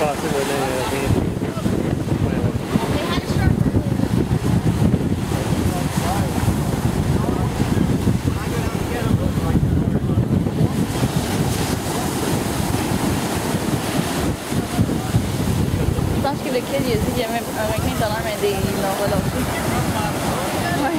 passé, là, rien. Je pense que le kid, il a dit qu'il y avait un requin tout à l'heure, mais ils l'ont relancé. Ouais.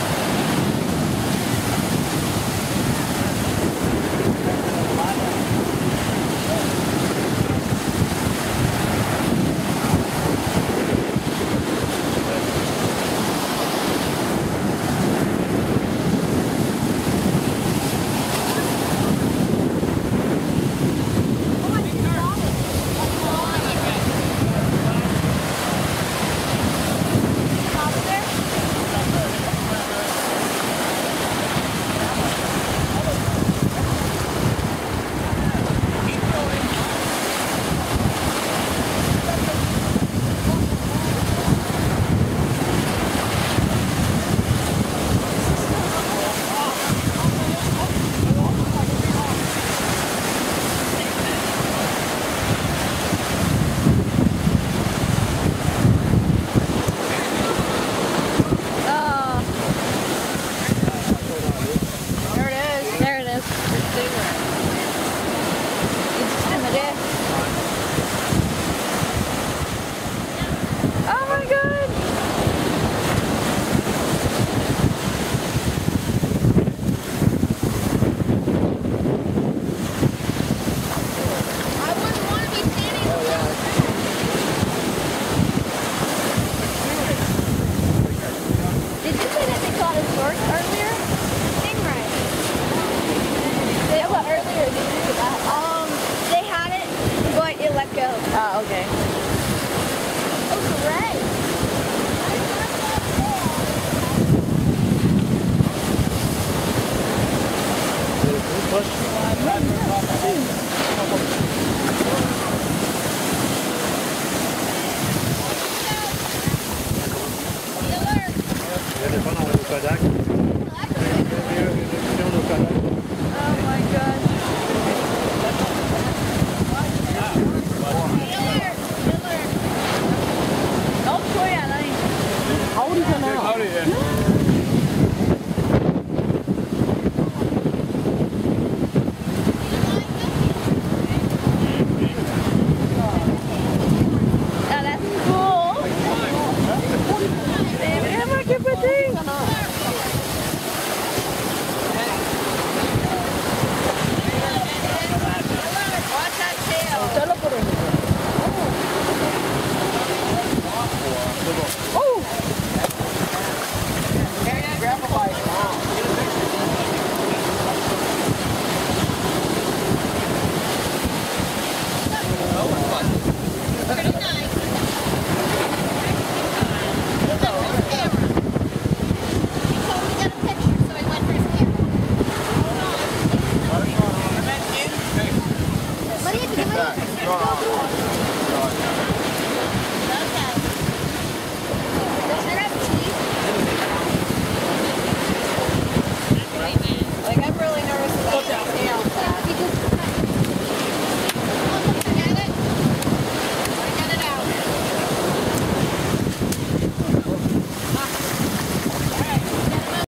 Oh my god! I wouldn't want to be standing alone. Did you say that they caught a shark earlier? Stingray. Yeah, what earlier? Did you say that? They had it, but it let go. Oh, okay. Oh, great. Oh my god. Oh, Troy, Alain. How old is he now?